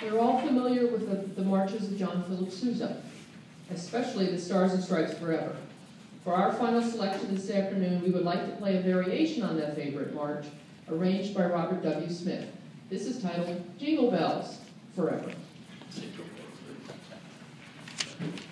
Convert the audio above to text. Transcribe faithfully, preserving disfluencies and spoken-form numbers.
We're all familiar with the, the marches of John Philip Sousa, especially the Stars and Stripes Forever. For our final selection this afternoon, we would like to play a variation on that favorite march, arranged by Robert W. Smith. This is titled Jingle Bells Forever.